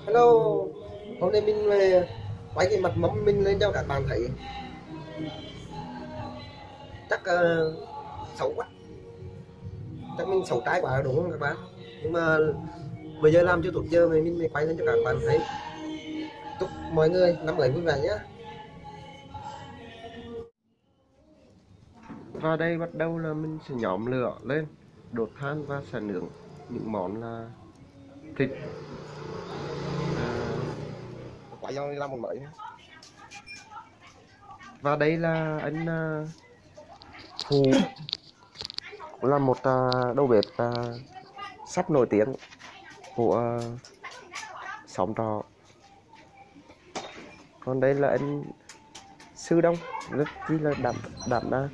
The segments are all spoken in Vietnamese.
Hello, hôm nay mình quay cái mặt mắm mình lên cho các bạn thấy. Chắc xấu quá, chắc mình xấu trái quá đúng không các bạn? Nhưng mà bây giờ làm chưa tốt giờ mình quay lên cho các bạn thấy. Chúc mọi người năm mới vui vẻ nhé. Và đây bắt đầu là mình sẽ nhóm lửa lên, đốt than và sẽ nướng những món là thịt. Quả do làm một mới. Và đây là anh Phù, là một đầu bếp sắp nổi tiếng của xóm trọ. Còn đây là anh Sư Đông, rất chi là đảm đang.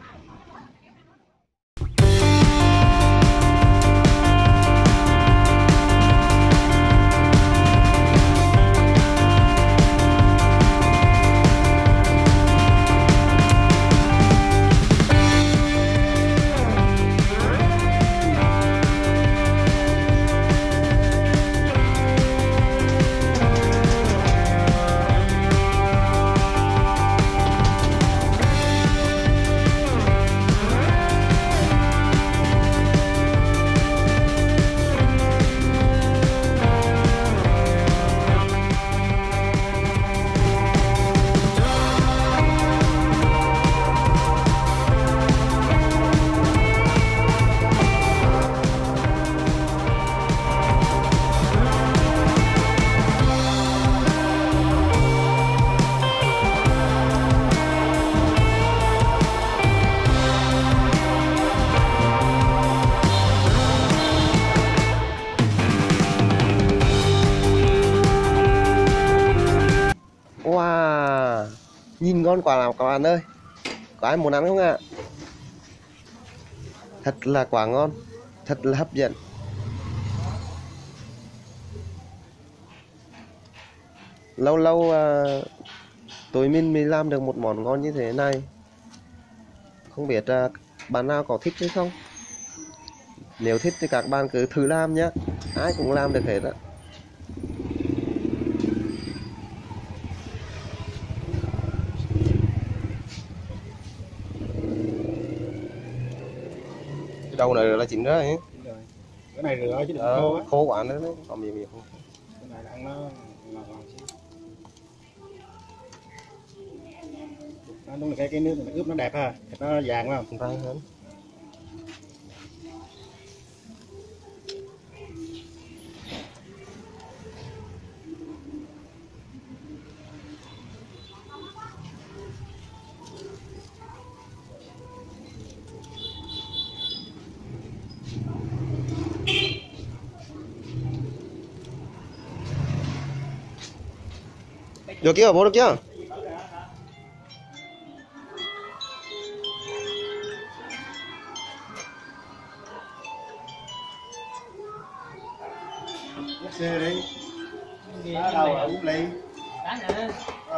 Wow, nhìn ngon quá nào các bạn ơi. Có ai muốn ăn không ạ? Thật là quá ngon, thật là hấp dẫn. Lâu lâu tụi mình mới làm được một món ngon như thế này. Không biết bạn nào có thích hay không? Nếu thích thì các bạn cứ thử làm nhé. Ai cũng làm được hết á. Cái đầu này là chín ra ấy. Cái này rửa chứ đừng khô á. Khô quá nữa đấy, còn mềm không. Cái này ăn nó ngọt xíu. Đúng là cái nước này nó ướp nó đẹp ha, thịt nó vàng phải không? Vàng hơn. Được chưa? Bố được chưa? Nhắc xe đi. Đá đâu ở uống ly. Đá nè.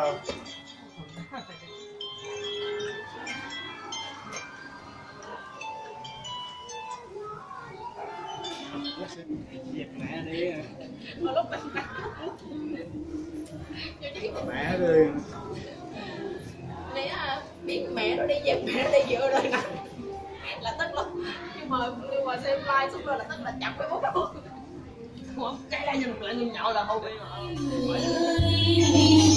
Dẹp mẹ đi. Lúc Mẹ đi. Nếu biết mẹ nó đi dẹp mẹ nó đi giữa rồi nè là tức là nhưng mà xem live xuống rồi là tức là chặt cái bút luôn. Không, cái này nhìn lại nhìn nhậu là hô đi mà.